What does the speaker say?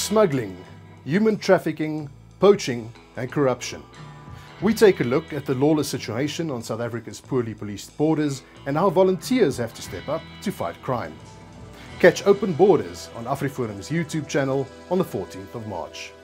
smuggling, human trafficking, poaching and corruption. We take a look at the lawless situation on South Africa's poorly policed borders and how volunteers have to step up to fight crime. Catch Open Borders on AfriForum's YouTube channel on the 14th of March.